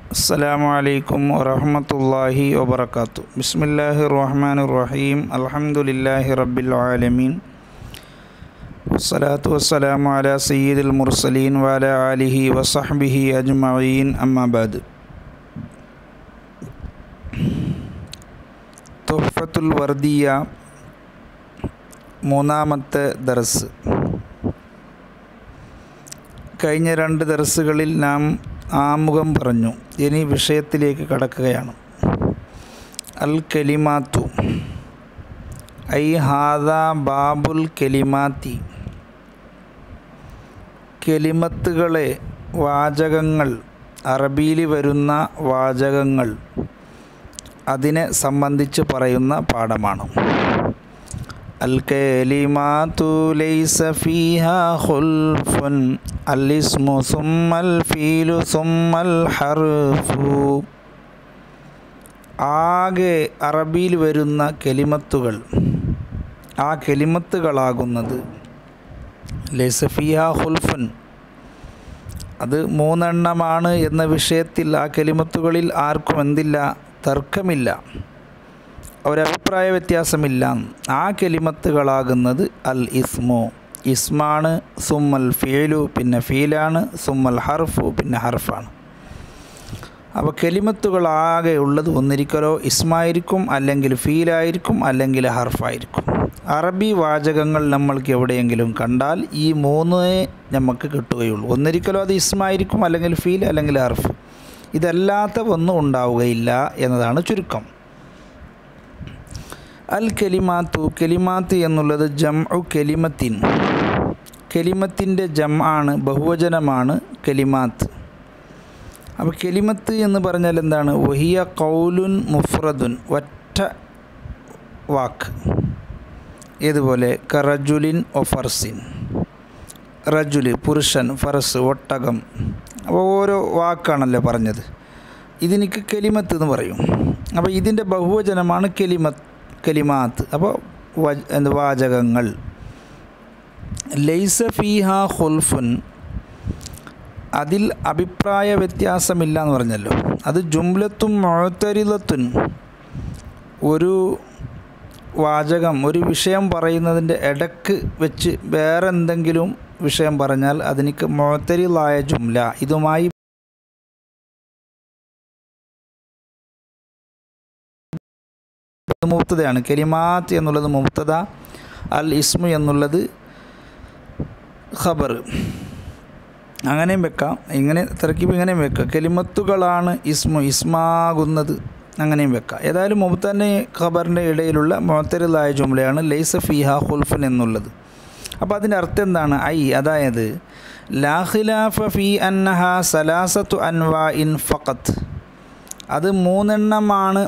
അസ്സലാമു അലൈക്കും വറഹ്മത്തുള്ളാഹി വബറകാതുഹു. ബിസ്മില്ലാഹിർ റഹ്മാനിർ റഹീം. അൽഹംദുലില്ലാഹി റബ്ബിൽ ആലമീൻ. വസ്സലാത്തു വസ്സലാമു അലാ സയ്യിദിൽ മുർസലീൻ വഅലാ ആലിഹി വസഹ്ബിഹി അജ്മഈൻ. അമ്മാ ബഅദ്. തുഹ്ഫത്തുൽ വർദിയ മൂന്നാമത്തെ ദർസ്. കഴിഞ്ഞ രണ്ട് ദർസുകളിൽ നാം ആമുഖം പറഞ്ഞു. ഇനി വിഷയത്തിലേക്ക് കടക്കുകയാണ്. അൽ കലിമാത്തു ഐ ഹാദാ ബാബുൽ കലിമാത്തി. കലിമത്തുകളെ, വാചകങ്ങൾ, അറബിയിൽ വരുന്ന വാചകങ്ങൾ, അതിനെ സംബന്ധിച്ച് പറയുന്ന പാഠമാണ്. അൽ കലിമാതു ലൈസ ഫീഹാ ഖുൽഫുൻ അൽ ഇസ്മു സുമ്മൽ ഫീലു സുമ്മൽ ഹർഫു. ആകെ അറബിയിൽ വരുന്ന കലിമത്തുകൾ, ആ കലിമത്തുകളാകുന്നത് ലൈസ ഫീഹാ ഖുൽഫുൻ, അത് മൂന്നെണ്ണമാണ് എന്ന വിഷയത്തിൽ ആ കലിമത്തുകളിൽ ആർക്കും എന്തില്ല, തർക്കമില്ല, ഒരഭിപ്രായ വ്യത്യാസമില്ല. ആ കലിമത്തുകളാകുന്നത് അൽ ഇസ്മു, ഇസ്മാണ്, സുമ്മൽ ഫീലു, പിന്നെ ഫീലാണ്, സുമ്മൽ ഹർഫു, പിന്നെ ഹർഫാണ്. അപ്പോൾ കലിമത്തുകളാകെ ഉള്ളത് ഒന്നിരിക്കലോ ഇസ്മായിരിക്കും, അല്ലെങ്കിൽ ഫീലായിരിക്കും, അല്ലെങ്കിൽ ഹർഫായിരിക്കും. അറബി വാചകങ്ങൾ നമ്മൾക്ക് എവിടെയെങ്കിലും കണ്ടാൽ ഈ മൂന്നേ നമുക്ക് കിട്ടുകയുള്ളൂ. ഒന്നിരിക്കലോ അത് ഇസ്മായിരിക്കും, അല്ലെങ്കിൽ ഫീൽ, അല്ലെങ്കിൽ ഹർഫ്. ഇതല്ലാത്ത ഒന്നും ഉണ്ടാവുകയില്ല എന്നതാണ് ചുരുക്കം. അൽ കലിമാത്തു, കലിമാത്ത് എന്നുള്ളത് ജംഉ കലിമത്തിൻ, കലിമത്തിൻ്റെ ജംആണ്, ബഹുവചനമാണ് കലിമാത്ത്. അപ്പോൾ കലിമത്ത് എന്ന് പറഞ്ഞാൽ എന്താണ്? വഹിയ ഖൗലുൻ മുഫ്രദുൻ, ഒറ്റ വാക്ക്. ഏതുപോലെ? കറജുലിൻ ഒ ഫർസിൻ, റജുല് പുരുഷൻ, ഫർസ് ഒട്ടകം. അപ്പോൾ ഓരോ വാക്കാണല്ലോ പറഞ്ഞത്. ഇതിനിക്ക് കലിമത്ത് എന്ന് പറയും. അപ്പോൾ ഇതിൻ്റെ ബഹുവചനമാണ് കലിമാത്ത്. അപ്പോൾ വാചകങ്ങൾ. ലൈസ ഫീഹാ ഖുൽഫുൻ, അതിൽ അഭിപ്രായ വ്യത്യാസമില്ല എന്ന് പറഞ്ഞല്ലോ. അത് ജുംലത്തും മുഅ്തരിളത്തുൻ, ഒരു വാചകം, ഒരു വിഷയം പറയുന്നതിൻ്റെ ഇടക്ക് വെച്ച് വേറെ എന്തെങ്കിലും വിഷയം പറഞ്ഞാൽ അതിനിക്ക് മുഅ്തരിളായ ജുംല, ഇതുമായി മുബ്തദയാണ്. കലിമാത്ത് എന്നുള്ളത് മുബ്തദ, അൽ ഇസ്മു എന്നുള്ളത് ഖബർ. അങ്ങനെയും വെക്കാം, ഇങ്ങനെ തർക്കീബ് ഇങ്ങനെയും വെക്കാം. കലിമത്തുകളാണ് ഇസ്മു, ഇസ്മാകുന്നത്, അങ്ങനെയും വെക്കാം. ഏതായാലും മുബ്തദ ഖബറിൻ്റെ ഇടയിലുള്ള മുഅ്തരിളായ ജുംലയാണ് ലൈസ ഫീഹാ ഖുൽഫുൻ എന്നുള്ളത്. അപ്പോൾ അതിൻ്റെ അർത്ഥം എന്താണ്? ഐ, അതായത് ലാ ഖിലാഫ ഫീ അന്നഹാ സലാസത്തു അൻവാഇൻ ഫഖത്ത്, അത് മൂന്നെണ്ണമാണ്,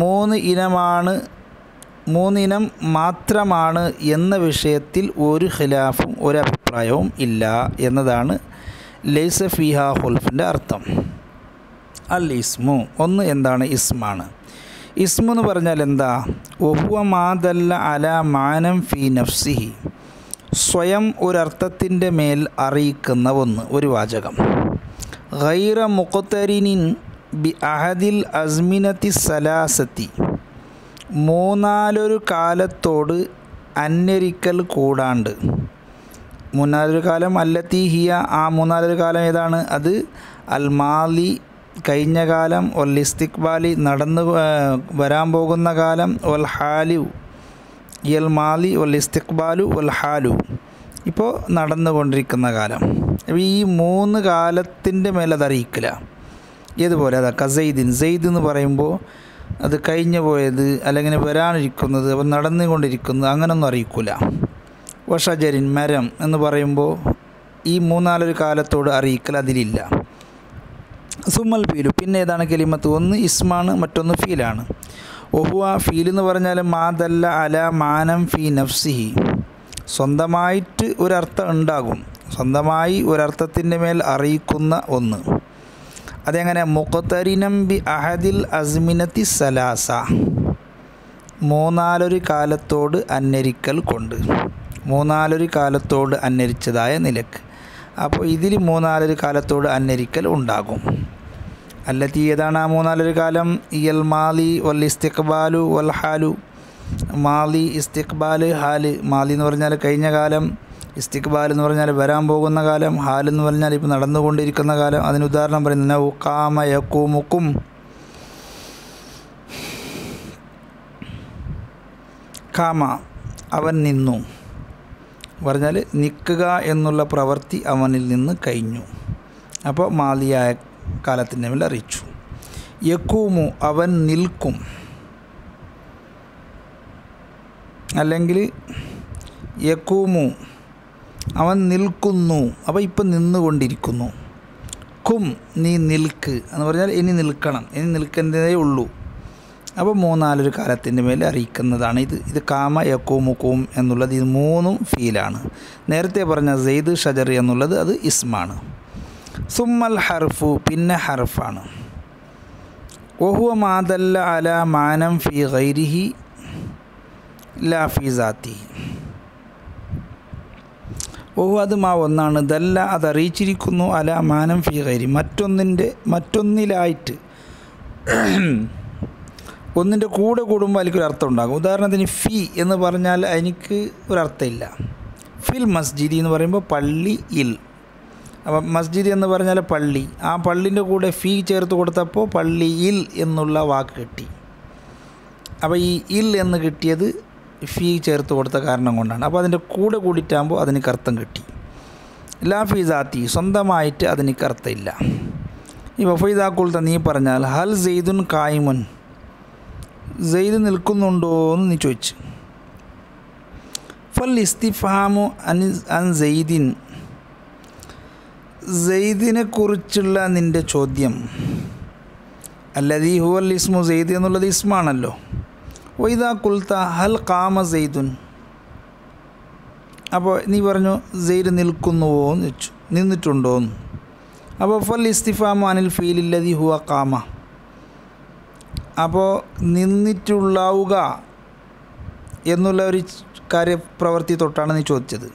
മൂന്നിനം മാത്രമാണ് എന്ന വിഷയത്തിൽ ഒരു ഖിലാഫും ഒരഭിപ്രായവും ഇല്ല എന്നതാണ് ലൈസ ഫീഹാ ഖുൽഫിൻ്റെ അർത്ഥം. അൽ ഇസ്മു, ഒന്ന് എന്താണ്? ഇസ്മാണ്. ഇസ്മു എന്ന് പറഞ്ഞാൽ എന്താ? വഹുവ മാദല്ല അല മാനം ഫീ നഫ്സിഹി, സ്വയം ഒരർത്ഥത്തിൻ്റെ മേൽ അറിയിക്കുന്ന ഒന്ന്, ഒരു വാചകം. ഗൈറ മുഖ്തരിനിൻ ബി അഹദിൽ അസ്മിനത്തി സലാസത്തി, മൂന്നാലൊരു കാലത്തോട് അന്വരിക്കൽ കൂടാണ്ട്. മൂന്നാലൊരു കാലം, അല്ലത്തി ഹിയ, ആ മൂന്നാലൊരു കാലം ഏതാണ്? അത് അൽ മാലി, കഴിഞ്ഞ കാലം, ഒൽ ഇസ്തിഖ്ബാലി, നടന്നു വരാൻ പോകുന്ന കാലം, ഒൽ ഹാലു, യൽ മാലി ഒൽ ഇസ്തിഖ്ബാലു ഒൽ ഹാലു, ഇപ്പോൾ നടന്നുകൊണ്ടിരിക്കുന്ന കാലം. ഈ മൂന്ന് കാലത്തിൻ്റെ മേലതറിയിക്കില്ല. ഏതുപോലെ? അതാ കസൈദിൻ, സെയ്ദ് എന്ന് പറയുമ്പോൾ അത് കഴിഞ്ഞു പോയത്, അല്ലെങ്കിൽ വരാനിരിക്കുന്നത്, അപ്പം നടന്നുകൊണ്ടിരിക്കുന്നത്, അങ്ങനൊന്നും അറിയിക്കില്ല. വഷജരിൻ, മരം എന്ന് പറയുമ്പോൾ ഈ മൂന്നാലൊരു കാലത്തോട് അറിയിക്കൽ അതിലില്ല. സുമ്മൽ ഫീലു, പിന്നെ ഏതാണ് കലിമത്ത്? ഒന്ന് ഇസ്മാണ്, മറ്റൊന്ന് ഫീലാണ്. ഒഹുവ, ഫീൽ എന്ന് പറഞ്ഞാൽ മാദല്ല അല മാനം ഫീ നഫ്സിഹി, സ്വന്തമായിട്ട് ഒരർത്ഥം ഉണ്ടാകും, സ്വന്തമായി ഒരർത്ഥത്തിൻ്റെ മേൽ അറിയിക്കുന്ന ഒന്ന്. അതെങ്ങനെ? മുഖ്തരിനം ബി അഹദിൽ അസ്മിനത്തി സലാസ, മൂന്നാലൊരു കാലത്തോട് അന്വരിക്കൽ കൊണ്ട്, മൂന്നാലൊരു കാലത്തോട് അന്വരിച്ചതായ നിലക്ക്. അപ്പോൾ ഇതിൽ മൂന്നാലൊരു കാലത്തോട് അന്വരിക്കൽ ഉണ്ടാകും. അല്ലത്തി ഏതാണ് ആ മൂന്നാലൊരു കാലം? ഇയൽ മാലി വൽ ഇസ്തിഖ്ബാലു വൽ ഹാലു. മാലി, ഇസ്തിഖ്ബാൽ, ഹാല്. മാലി എന്ന് പറഞ്ഞാൽ കഴിഞ്ഞ കാലം, ഇസ്തിഖ്ബാൽ എന്ന് പറഞ്ഞാൽ വരാൻ പോകുന്ന കാലം, ഹാൽ എന്ന് പറഞ്ഞാൽ ഇപ്പോൾ നടന്നുകൊണ്ടിരിക്കുന്ന കാലം. അതിന് ഉദാഹരണം പറയുന്നത് നൗ ഖാമ യഖൂമുക്കും. ഖാമ അവൻ നിന്നു പറഞ്ഞാൽ നിൽക്കുക എന്നുള്ള പ്രവൃത്തി അവനിൽ നിന്ന് കഴിഞ്ഞു. അപ്പോൾ മാലിയായ കാലത്തിൻ്റെ മേൽ അറിയിച്ചു. യഖൂമു അവൻ നിൽക്കും, അല്ലെങ്കിൽ യഖൂമു അവൻ നിൽക്കുന്നു. അപ്പോൾ ഇപ്പം നിന്നുകൊണ്ടിരിക്കുന്നു. കും നീ നിൽക്ക് എന്ന് പറഞ്ഞാൽ ഇനി നിൽക്കണം, ഇനി നിൽക്കുന്നതേ ഉള്ളൂ. അപ്പോൾ മൂന്നാലൊരു കാലത്തിൻ്റെ മേലെ അറിയിക്കുന്നതാണ് ഇത് കാമ യഖൂമു കും എന്നുള്ളത്. ഇത് മൂന്നും ഫീലാണ്. നേരത്തെ പറഞ്ഞ സെയ്ദ് ഷജർ എന്നുള്ളത് അത് ഇസ്മാണ്. സുമ്മൽ ഹർഫു പിന്നെ ഹർഫാണ്. വഹുവ മാദല്ല അല മാനം ഫി ഗൈരിഹി ലാ ഫി സാത്തി. വഹു അത് ഒന്നാണ്. ദല്ല അത് അറിയിച്ചിരിക്കുന്നു അല മാനം ഫി ഗൈരി മറ്റൊന്നിലായിട്ട്. ഒന്നിൻ്റെ കൂടെ കൂടുമ്പോൾ അതിലേക്കൊരു അർത്ഥം ഉണ്ടാകും. ഉദാഹരണത്തിന് ഫി എന്ന് പറഞ്ഞാൽ എനിക്ക് ഒരർത്ഥമില്ല. ഫിൽ മസ്ജിദി എന്ന് പറയുമ്പോൾ പള്ളിയിൽ. അപ്പം മസ്ജിദ് എന്ന് പറഞ്ഞാൽ പള്ളി, ആ പള്ളിൻ്റെ കൂടെ ഫീ ചേർത്ത് കൊടുത്തപ്പോൾ പള്ളിയിൽ എന്നുള്ള വാക്ക് കിട്ടി. അപ്പോൾ ഈ ഇൽ എന്ന് കിട്ടിയത് ഫീ ചേർത്ത് കൊടുത്ത കാരണം കൊണ്ടാണ്. അപ്പോൾ അതിൻ്റെ കൂടെ കൂടിയിട്ടാകുമ്പോൾ അതിനൊക്കെ അർത്ഥം കിട്ടി. ലാ ഫീ സാത്തി സ്വന്തമായിട്ട് അതിനൊക്കെ അർത്ഥമില്ല. ഈ വഫൈദാക്കുൾത്ത നീ പറഞ്ഞാൽ ഹൽ സെയ്ദുൻ കായിമുൻ സെയ്ദ് നിൽക്കുന്നുണ്ടോ എന്ന് നീ ചോദിച്ചു. ഫൽ ഇസ്തിഫാമു അൻ സെയ്ദിൻ സെയ്ദിനെ കുറിച്ചുള്ള നിൻ്റെ ചോദ്യം. അല്ലദീ ഹുവൽ ഇസ്മു സെയ്ദ് എന്നുള്ളത് ഇസ്മാണല്ലോ. വൈദാ കുൽത്ത ഹൽ ഖാമ സെയ്ദുൻ അപ്പോൾ നീ പറഞ്ഞു സെയ്ദ് നിൽക്കുന്നുവോ എന്ന് ചോദിച്ചു, നിന്നിട്ടുണ്ടോ എന്ന്. അപ്പോൾ ഫൽ ഇസ്തിഫാമു അനിൽ ഫീലില്ലദീ ഹുവ ഖാമ അപ്പോൾ നിന്നിട്ടുള്ളാവുക എന്നുള്ള ഒരു കാര്യപ്രവൃത്തി തൊട്ടാണ് നീ ചോദിച്ചത്.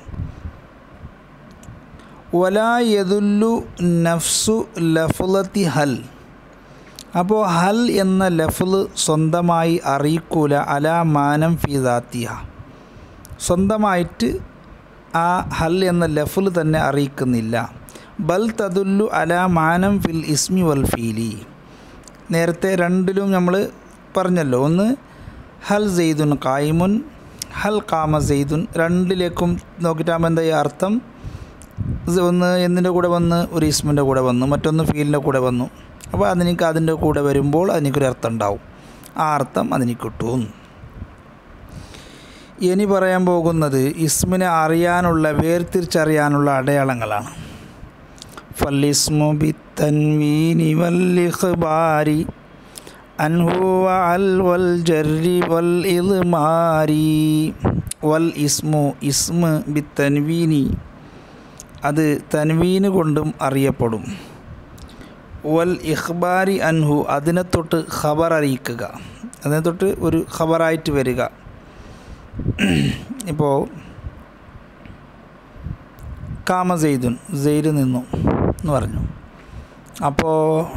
വലാ യദുല്ലു നഫ്സു ലഫ്ളത്തി ഹൽ അപ്പോൾ ഹൽ എന്ന ലഫ്ള് സ്വന്തമായി അറിയിക്കൂല അലാ മാനം ഫി ദാത്തിഹ സ്വന്തമായിട്ട് ആ ഹൽ എന്ന ലഫ്ള് തന്നെ അറിയിക്കുന്നില്ല. ബൽ തദുല്ലു അലാ മാനം ഫിൽ ഇസ്മി വൽ ഫീലി. നേരത്തെ രണ്ടിലും നമ്മൾ പറഞ്ഞല്ലോ, ഒന്ന് ഹൽ സെയ്ദുൻ ഖായിമുൻ ഹൽ ഖാമ സെയ്ദുൻ, രണ്ടിലേക്കും നോക്കിയിട്ടാകുമ്പോൾ എന്താ അർത്ഥം? ഒന്ന് എന്നിൻ്റെ കൂടെ വന്ന് ഒരു ഇസ്മിൻ്റെ കൂടെ വന്നു, മറ്റൊന്ന് ഫീലിൻ്റെ കൂടെ വന്നു. അപ്പോൾ അതിനേക്ക് അതിൻ്റെ കൂടെ വരുമ്പോൾ അതിനൊരു അർത്ഥം ഉണ്ടാവും. ആ അർത്ഥം അതിന് കിട്ടും. ഇനി പറയാൻ പോകുന്നത് ഇസ്മിനെ അറിയാനുള്ള വേർതിരിച്ചറിയാനുള്ള അടയാളങ്ങളാണ്. ഫല്ലിസ്മു ബിത്തൻവീനി വല്ലിഖ്ബാരി അൻഹു വഅൽ വൽ ജർരി വൽ ഇദ്മാരി. വൽ ഇസ്മു ഇസ്മ് ബിത്തൻവീനി അത് തൻവീന് കൊണ്ടും അറിയപ്പെടും. വൽ ഇഖ്ബാരി അൻഹു അതിനെ തൊട്ട് ഖബർ അറിയിക്കുക, അതിനെ തൊട്ട് ഒരു ഖബറായിട്ട് വരിക. ഇപ്പോൾ കാമ സെയ്ദുൻ സെയ്ദ് നിന്നു എന്ന് പറഞ്ഞു. അപ്പോൾ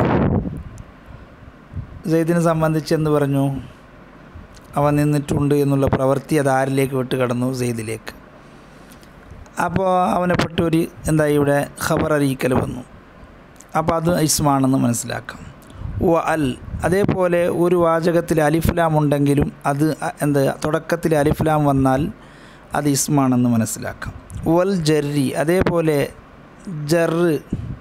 സെയ്ദിനെ സംബന്ധിച്ച് എന്ത് പറഞ്ഞു? അവൻ നിന്നിട്ടുണ്ട് എന്നുള്ള പ്രവൃത്തി അത് ആരിലേക്ക് വിട്ട് കടന്നു? സെയ്ദിലേക്ക്. അപ്പോൾ അവനെപ്പെട്ട് ഒരു എന്തായി ഇവിടെ ഖബർ അറിയിക്കൽ വന്നു. അപ്പോൾ അത് ഇസ്മാണെന്ന് മനസ്സിലാക്കാം. വ അൽ അതേപോലെ ഒരു വാചകത്തിൽ അലിഫ്ലാം ഉണ്ടെങ്കിലും അത് എന്താ തുടക്കത്തിൽ അലിഫ്ലാം വന്നാൽ അത് ഇസ്മാണെന്ന് മനസ്സിലാക്കാം. വൽ ജർരി അതേപോലെ ജറ്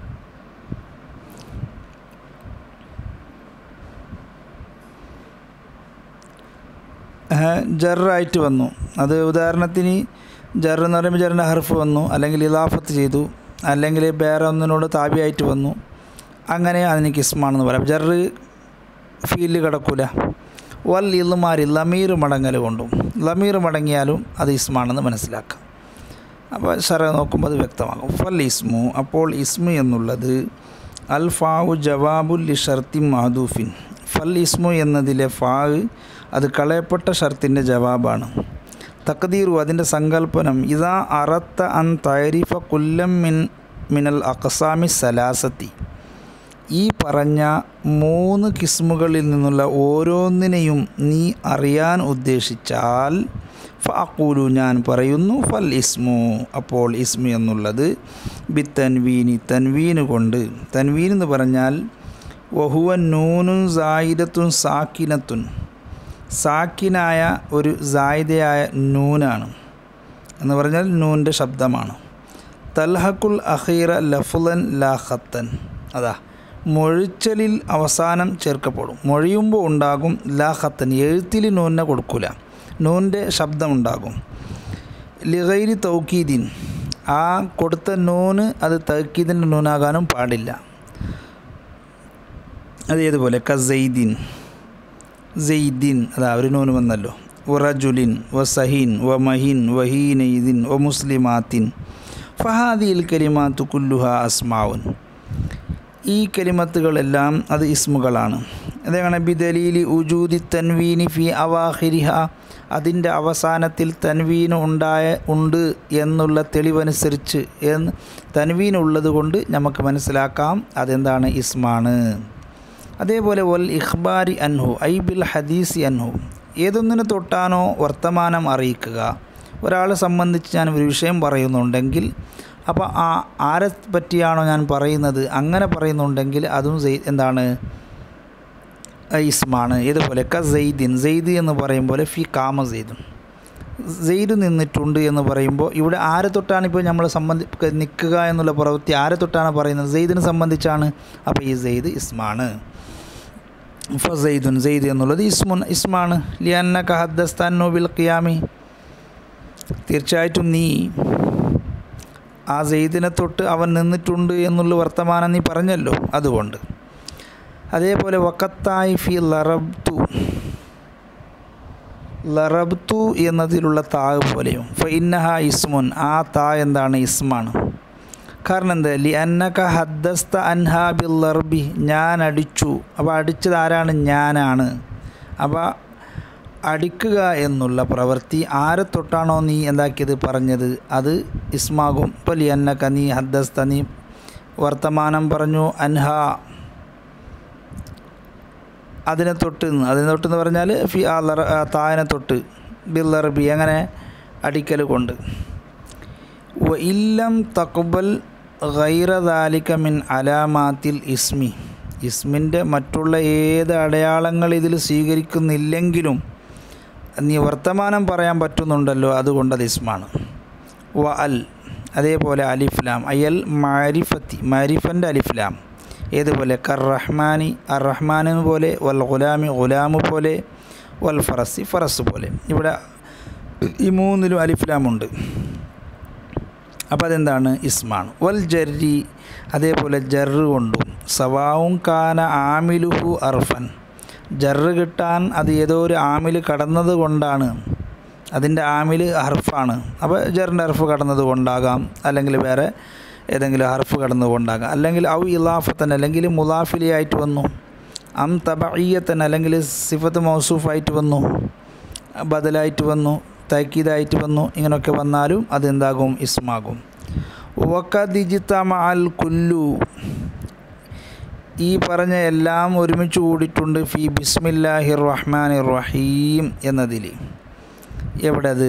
ജറായിട്ട് വന്നു. അത് ഉദാഹരണത്തിന് ജർ എന്ന് പറയുമ്പോൾ ജറിൻ്റെ ഹർഫ് വന്നു, അല്ലെങ്കിൽ ഇലാഫത്ത് ചെയ്തു, അല്ലെങ്കിൽ വേറെ ഒന്നിനോട് താബിയായിട്ട് വന്നു. അങ്ങനെ അതിനേക്ക് ഇസ്മാണെന്ന് പറയാം. ജറ് ഫീലിൽ കിടക്കൂല. വൽ ഇൽമാരി ലമീർ മടങ്ങൽ കൊണ്ടും ലമീർ മടങ്ങിയാലും അത് ഇസ്മാണെന്ന് മനസ്സിലാക്കാം. അപ്പോൾ ശറ നോക്കുമ്പോൾ അത് വ്യക്തമാകും. ഫൽ ഇസ്മു അപ്പോൾ ഇസ്മു എന്നുള്ളത് അൽ ഫാഉ ജവാബുൽ ലി ഷർത്തി മഹദൂഫിൻ. ഫൽ ഇസ്മു എന്നതിലെ ഫാ അത് കളയപ്പെട്ട ഷർത്തിൻ്റെ ജവാബാണ്. തഖ്ദീറു അതിൻ്റെ സങ്കല്പനം ഇദാ അറത്ത അൻ തഅരിഫ കുല്ലം മിനൽ അഖ്സാമി സലാസത്തി ഈ പറഞ്ഞ 3 കിസ്മുകളിൽ നിന്നുള്ള ഓരോന്നിനെയും നീ അറിയാൻ ഉദ്ദേശിച്ചാൽ ഫഅഖൂലു ഞാൻ പറയുന്നു ഫൽ ഇസ്മു അപ്പോൾ ഇസ്മു എന്നുള്ളത് ബിത്തൻവീനി തൻവീന് കൊണ്ട് തൻവീൻ എന്ന് പറഞ്ഞാൽ വഹുവ നൂനുൻ സായിദത്തുൻ സാക്കിനത്തുൻ സാക്കിനായ ഒരു സായിദയായ നൂനാണ് എന്ന് പറഞ്ഞാൽ നൂൻ്റെ ശബ്ദമാണ് തൽഹക്കുൽ അഖീറ ലഫ്ളൻ ലാ ഖത്തൻ അതാ മൊഴിച്ചലിൽ അവസാനം ചേർക്കപ്പെടും മൊഴിയുമ്പോൾ ഉണ്ടാകും ലാ ഖത്തൻ എഴുത്തിൽ നൂനെ കൊടുക്കില്ല നൂൻ്റെ ശബ്ദമുണ്ടാകും ലിഗൈരി തൗക്കീദിൻ ആ കൊടുത്ത നൂന് അത് തൗക്കീദിൻ്റെ നൂനാകാനും പാടില്ല അതേതുപോലെ കസൈദീൻ സെയ്ദീൻ അതാ ഒരു നൂന് വന്നല്ലോ വറജുലിൻ വസഹീൻ വമഹിൻ വഹീനൈദിൻ വമുസ്ലിമാത്തിൻ ഫഹാദിൽ കലിമാത്തു കുല്ലുഹ അസ്മാവുൻ ഈ കലിമത്തുകളെല്ലാം അത് ഇസ്മുകളാണ് അതാണ് ബിദലീലി ഉജൂദി തൻവീനി ഫി അവാഖിരിഹ അതിൻ്റെ അവസാനത്തിൽ തൻവീൻ ഉണ്ട് എന്നുള്ള തെളിവനുസരിച്ച് തൻവീൻ ഉള്ളത് കൊണ്ട് നമുക്ക് മനസ്സിലാക്കാം അതെന്താണ് ഇസ്മാണ് അതേപോലെ വൽ ഇഖ്ബാരി അൻഹു ഐ ബിൽ ഹദീസി അൻഹു ഏതൊന്നിനെ തൊട്ടാണോ വർത്തമാനം അറിയിക്കുക ഒരാളെ സംബന്ധിച്ച് ഞാൻ ഒരു വിഷയം പറയുന്നുണ്ടെങ്കിൽ അപ്പോൾ ആരെ പറ്റിയാണോ ഞാൻ പറയുന്നത് അങ്ങനെ പറയുന്നുണ്ടെങ്കിൽ അതും എന്താണ് ഇസ്മാണ് ഇതുപോലെ സെയ്ദിൻ സെയ്ദ് എന്ന് പറയുമ്പോൾ ഫി കാമ സെയ്ദും സെയ്ദ് നിന്നിട്ടുണ്ട് എന്ന് പറയുമ്പോൾ ഇവിടെ ആരെ തൊട്ടാണ് ഇപ്പോൾ നമ്മളെ നിൽക്കുക എന്നുള്ള പ്രവൃത്തി ആരെ തൊട്ടാണ് പറയുന്നത് സെയ്ദിനെ സംബന്ധിച്ചാണ് അപ്പോൾ ഈ സെയ്ദ് ഇസ്മാണ് ഫസൈദുൻ സെയ്ദ് എന്നുള്ളത് ഇസ്മാണ് ലിയന്നക ഹദ്ദസ്തന്നു ബിൽ ഖിയാമി തീർച്ചയായിട്ടും നീ ആ സെയ്ദിനെ തൊട്ട് അവൻ നിന്നിട്ടുണ്ട് എന്നുള്ള വർത്തമാനം നീ പറഞ്ഞല്ലോ അതുകൊണ്ട് അതേപോലെ വഖത്തായി ഫി ലറബ്തു എന്നതിലുള്ള താ പോലെയും ഫഇന്നഹ ഇസ്മുൻ ആ താ എന്താണ് ഇസ്മാണ് കാരണം എന്താ ലി അന്നക ഹദ്ദസ്ത അൻഹാ ബിൽ ലർബി ഞാൻ അടിച്ചു അപ്പോൾ അടിച്ചത് ആരാണ് ഞാനാണ് അപ്പോൾ അടിക്കുക എന്നുള്ള പ്രവൃത്തി ആരെ തൊട്ടാണോ നീ എന്താക്കിയത് പറഞ്ഞത് അത് ഇസ്മാകും ഇപ്പോൾ ലി അന്നക നീ ഹദ്ദസ്ത നീ വർത്തമാനം പറഞ്ഞു അൻഹ അതിനെ തൊട്ടെന്ന് പറഞ്ഞാൽ ഫി ആ തായനെ തൊട്ട് ബിൽ ലർബി അങ്ങനെ അടിക്കൽ കൊണ്ട് വ ഇല്ലം തഖ്ബൽ ഗൈറ ദാലിക മിൻ അലാമാത്തിൽ ഇസ്മിൻ്റെ മറ്റുള്ള ഏത് അടയാളങ്ങൾ ഇതിൽ സ്വീകരിക്കുന്നില്ലെങ്കിലും നീ വർത്തമാനം പറയാൻ പറ്റുന്നുണ്ടല്ലോ അതുകൊണ്ടത് ഇസ്മാണ് വ അൽ അതേപോലെ അലിഫ്ലാം അയൽ മാരിഫൻ്റെ അലിഫ്ലാം ഏതുപോലെ കർറഹ്മാനി അർ-റഹ്മാൻ പോലെ വൽ ഗുലാമി ഗുലാമു പോലെ വൽ ഫറസി ഫറസ് പോലെ ഇവിടെ ഈ 3ലും അലിഫ്ലാമുണ്ട് അപ്പോൾ അതെന്താണ് ഇസ്മാണ് വൽ ജർരി അതേപോലെ ജർറ് കൊണ്ടും സവാവും കാന ആമിലുഹു അർഫൻ ജർറ് കിട്ടാൻ അത് ഏതോ ഒരു ആമിൽ കടന്നത് കൊണ്ടാണ് അതിൻ്റെ ആമിൽ ഹർഫാണ് അപ്പോൾ ജറിൻ്റെ ഹർഫ് കടന്നത് കൊണ്ടാകാം അല്ലെങ്കിൽ വേറെ ഏതെങ്കിലും ഹർഫ് കടന്നത് കൊണ്ടാകാം അല്ലെങ്കിൽ ഔ ഇലാഫത്തൻ അല്ലെങ്കിൽ മുലാഫിലിയായിട്ട് വന്നു തബഈയത്തൻ അല്ലെങ്കിൽ സിഫത്ത് മൗസൂഫായിട്ട് വന്നു ബദലായിട്ട് വന്നു തഅക്കീദായിട്ട് വന്നു ഇങ്ങനെയൊക്കെ വന്നാലും അതെന്താകും ഇസ്മാകും വഖദിജ്തമഅൽ കുല്ലു ഈ പറഞ്ഞ എല്ലാം ഒരുമിച്ച് കൂടിയിട്ടുണ്ട് ഫി ബിസ്മില്ലാഹിർ റഹ്മാനിർ റഹീം എന്നതിൽ എവിടെ അത്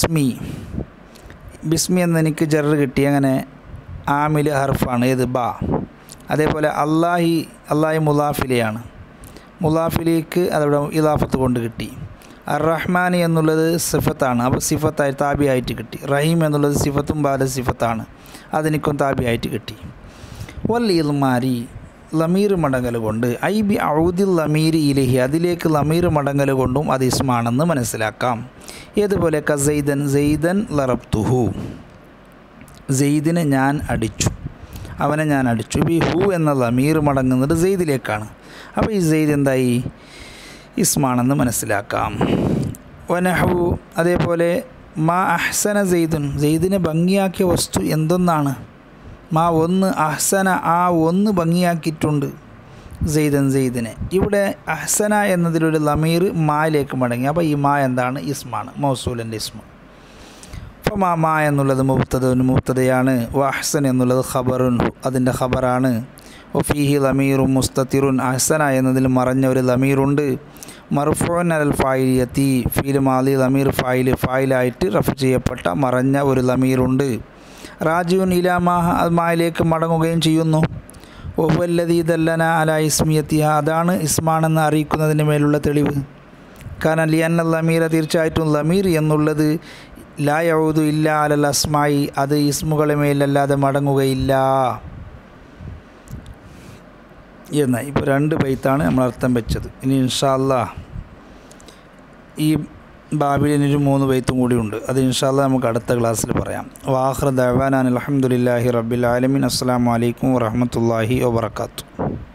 ബിസ്മി എന്നെനിക്ക് ജർറ് കിട്ടി അങ്ങനെ ആമിൽ ഹർഫാണ് ഏത് ബാ അതേപോലെ അല്ലാഹി മുലാഫിലെയാണ് മുലാഫിലേക്ക് അതവിടെ ഇലാഫത്ത് കൊണ്ട് കിട്ടി അർ-റഹ്മാൻ എന്നുള്ളത് സിഫത്താണ് അപ്പോൾ സിഫത്തായി താബിയായിട്ട് കിട്ടി റഹീം എന്നുള്ളത് സിഫത്തും ബാല സിഫത്താണ് അതെനിക്കും താബിയായിട്ട് കിട്ടി വൽ ഇൽമാരി ലമീർ മടങ്ങൽ കൊണ്ട് ഐ ബി ഔദിൽ ലമീരി ഇലഹി അതിലേക്ക് ലമീർ മടങ്ങൽ കൊണ്ടും അത് ഇസ്മാണെന്ന് മനസ്സിലാക്കാം ഏതുപോലെ സെയ്ദൻ ലറബ്തുഹു സെയ്ദിനെ ഞാൻ അടിച്ചു അവനെ ഞാൻ അടിച്ചു ഈ ഹു എന്ന ലമീർ മടങ്ങുന്നത് സെയ്ദിലേക്കാണ് അപ്പോൾ ഈ സെയ്ദ് എന്തായി ഇസ്മാണെന്ന് മനസ്സിലാക്കാം വനഹു അതേപോലെ മാ അഹ്സന സെയ്ദിനെ ഭംഗിയാക്കിയ വസ്തു എന്തൊന്നാണ് മാ ഒന്ന് അഹ്സന ആ ഒന്ന് ഭംഗിയാക്കിയിട്ടുണ്ട് സെയ്ദിനെ ഇവിടെ അഹ്സന എന്നതിലൊരു ലമീർ മായിലേക്ക് മടങ്ങി അപ്പോൾ ഈ മാ എന്താണ് ഇസ്മാണ് മൗസൂലിൻ്റെ ഇസ്മ അപ്പോൾ മാ എന്നുള്ളത് മുബ്തദയാണ് വ അഹ്സൻ എന്നുള്ളത് ഖബറുൻ അതിൻ്റെ ഖബറാണ് ഒഫീഹി ലമീറും മുസ്തത്തിറുൻ അഹ്സന എന്നതിൽ മറഞ്ഞ ഒരു ലമീറുണ്ട്. മർഫൂൻ അൽ ഫായിലിയത്തി ഫീൽ മാലി ലമീർ ഫായിലായിട്ട് റഫ് ചെയ്യപ്പെട്ട മറഞ്ഞ ഒരു ലമീറുണ്ട്. റാജിഉൻ മായിലേക്ക് മടങ്ങുകയും ചെയ്യുന്നു. വഹുവല്ലദീ ദല്ലന അലാ ഇസ്മിയത്തിഹ അതാണ് ഇസ്മാണെന്ന് അറിയിക്കുന്നതിന് മേലുള്ള തെളിവ്. കാരണം ലിയന്ന ലമീറ തീർച്ചയായിട്ടും ലമീർ എന്നുള്ളത് ലാ യഊദു ഇല്ല അലൽ അസ്മായി അത് ഇസ്മുകളെ മേലല്ലാതെ മടങ്ങുകയില്ല എന്ന്. ഇപ്പോൾ 2 ബൈത്താണ് നമ്മൾ അർത്ഥം വെച്ചത്. ഇനി ഇൻഷാ അല്ലാഹ് ഈ ബാബിലിനൊരു 3 ബൈത്തും കൂടി ഉണ്ട്. അത് ഇൻഷാ അല്ലാഹ് നമുക്ക് അടുത്ത ക്ലാസ്സിൽ പറയാം. വാഖിറു ദഅവാനാ അൽഹംദുലില്ലാഹി റബ്ബിൽ ആലമീൻ. അസ്സലാമു അലൈക്കും വറഹ്മത്തുള്ളാഹി വബറകാതുഹു.